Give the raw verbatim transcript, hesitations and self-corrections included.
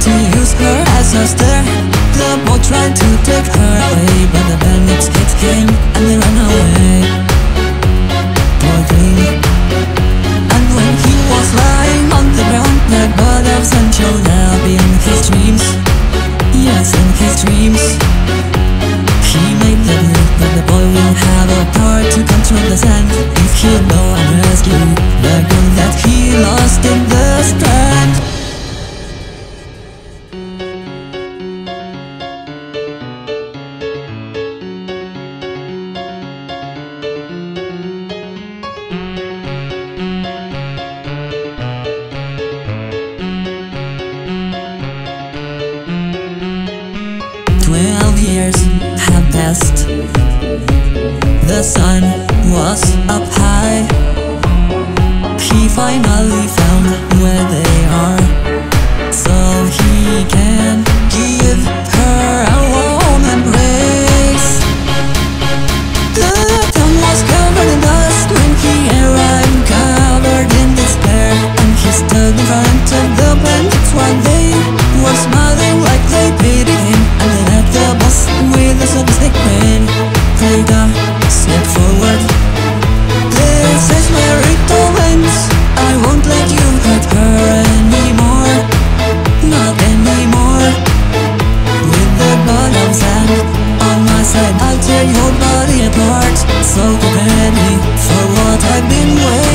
to use her as a star. The boy tried to take her away, but the bandits hit him and they ran away. Poor thing. And when he was lying on the ground, the god of sun showed up in his dreams. Yes, in his dreams. He made the believe that the boy will have a power to control the sand if he'll go and rescue the girl that he lost in the strand. Twelve years have passed. The sun was up high. He finally found where they are, so he can give her a warm embrace. The town was covered in dust when he arrived, covered in despair, and he stood in front of the bandits while they were smiling like they pitied him. And they left the bus with a sadistic grin. Take a step forward. This is where it all ends. I won't let you hurt her anymore, not anymore. With the god of sand on my side, I'll tear your body apart. So get ready for what I've been waiting.